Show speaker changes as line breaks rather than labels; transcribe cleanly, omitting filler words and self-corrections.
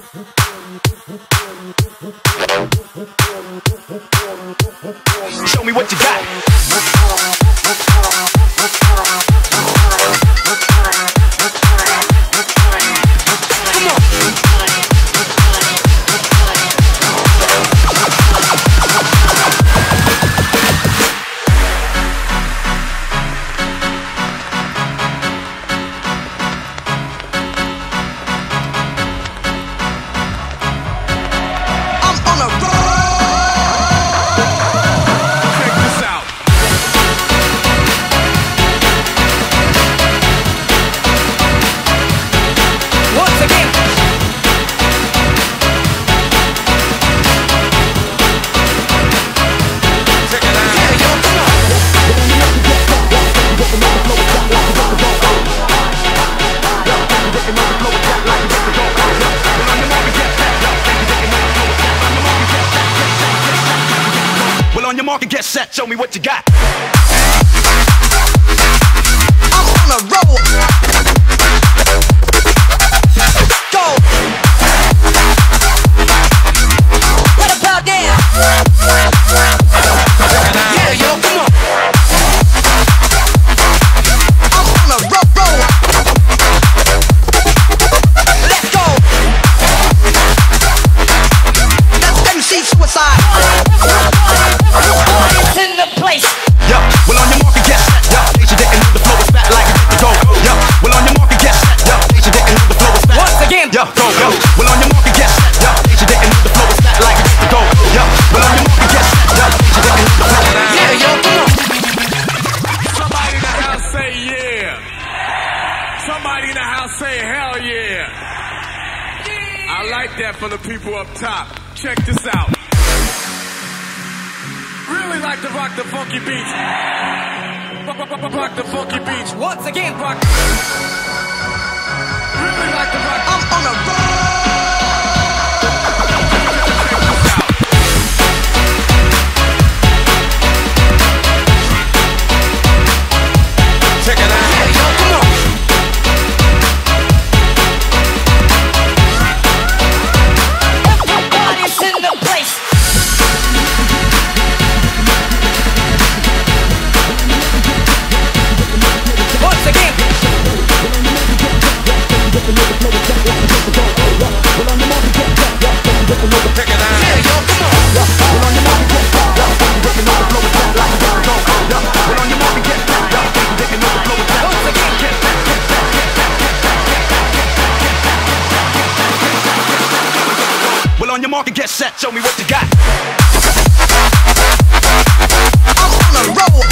Show me what you got. On your mark and get set, show me what you got. I'm on a roll. Go. What about now? Yeah, yo, come on. I'm on a roll. Let's go. That's MC Suicide. In the place. Yo, well on your mark and get set. Yo, they should didn't know the flow is fat like it's to go. Yo, well on your mark and get set. Yo, they should didn't know the flow is fat. Once again. Yo, go, yo. Well on your mark and get set. Yo, they should didn't know the flow is fat like it's to go. Yo, well on your mark and get set. Yo, they should didn't know the flow is fat. Yeah, yo, come on.
Somebody in the house say yeah. Somebody in the house say hell yeah. I like that for the people up top. Check this out. Really like to rock the funky beats. Rock the funky beats. Once again, rock. Really like to rock. I'm on a roll. Check it out. Yeah, yo, come on. Everybody's in the place. Once again. Check it out. Yeah, yo, come on. Once again. Well, on your mark and get set, show me what you got. I'm on a roll.